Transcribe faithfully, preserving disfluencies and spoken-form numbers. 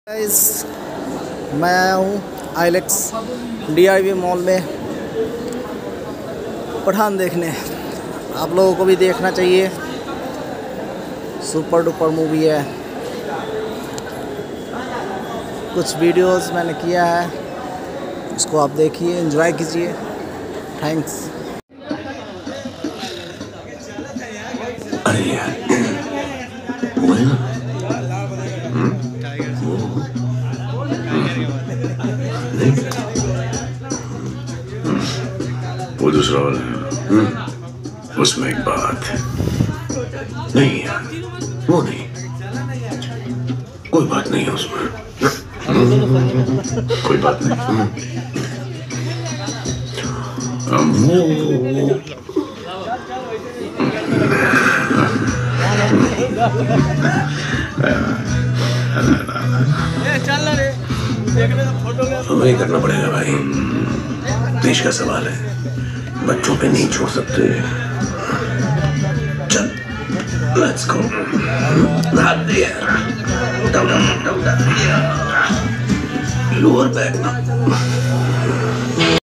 Guys, मैं आया हूँ आइलेक्स डीआईवी मॉल में पठान देखने। आप लोगों को भी देखना चाहिए, सुपर डुपर मूवी है। कुछ वीडियोस मैंने किया है, उसको आप देखिए, एंजॉय कीजिए। थैंक्स। अरे यार वो है ना, वो नहीं, वो दूसरा वाला है। उसमें एक बात है। नहीं यार, वो नहीं, कोई बात नहीं है उसमें, कोई बात नहीं। वो हमें करना पड़ेगा भाई, देश का सवाल है, बच्चों पे नहीं छोड़ सकते। चल, लेट्स गो। लोअर बैक ना